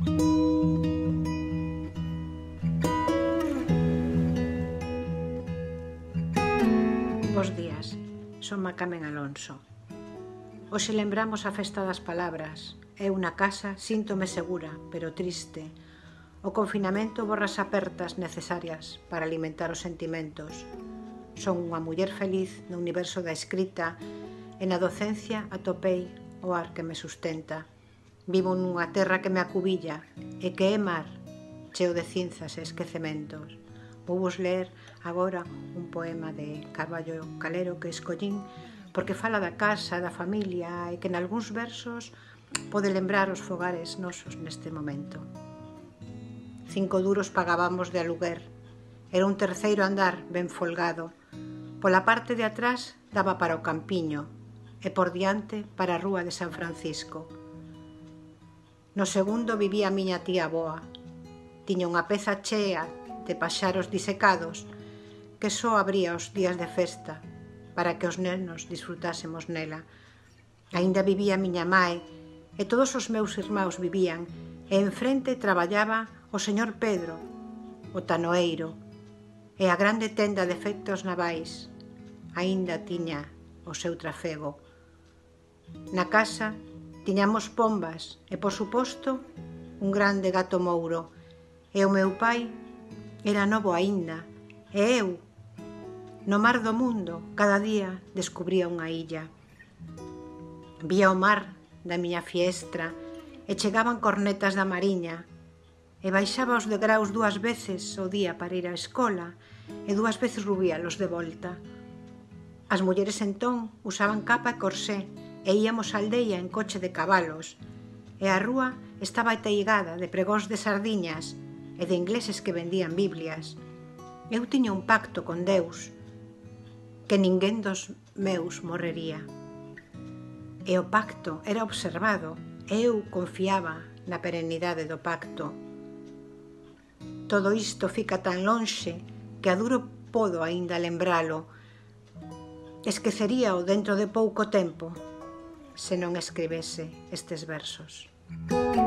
Bos días, son Macamen Alonso. Hoxe lembramos a festa das palabras. Eu na casa síntome segura, pero triste. O confinamento borra as apertas necesarias para alimentar os sentimentos. Son unha muller feliz no universo da escrita e na docencia atopei o ar que me sustenta. Vivo nunha terra que me acubilla e que é mar, cheo de cinzas e esquecementos. Vou vos ler agora un poema de Carballo Calero que escollín porque fala da casa, da familia e que nalgúns versos pode lembrar os fogares nosos neste momento. 5 duros pagábamos de aluguer. Era un terceiro andar ben folgado. Pola parte de atrás daba para o campiño e por diante para a rúa de San Francisco. No segundo vivía a miña tía avoa. Tiña unha peza chea de paxaros disecados que só abría os días de festa para que os nenos disfrutásemos nela. Aínda vivía miña mae e todos os meus irmãos vivían e enfrente traballaba o señor Pedro, o tanoeiro, e a grande tenda de efectos navais aínda tiña o seu trafego. Na casa tiñamos pombas e, por suposto, un grande gato mouro e o meu pai era novo aínda, e eu, no mar do mundo, cada día descubría unha illa. Vía o mar da miña fiestra e chegaban cornetas da mariña e baixaba os degraus 2 veces ao día para ir á escola e 2 veces rubíalos de volta. As mulleres entón usaban capa e corsé e íamos á aldea en coche de cabalos e a rúa estaba ateigada de pregóns de sardiñas e de ingleses que vendían biblias. Eu tiña un pacto con Deus, que ninguén dos meus morrería. E o pacto era observado, e eu confiaba na perenidade do pacto. Todo isto fica tan lonxe que a duro podo aínda lembralo. Esqueceríao dentro de pouco tempo se non escribese estes versos.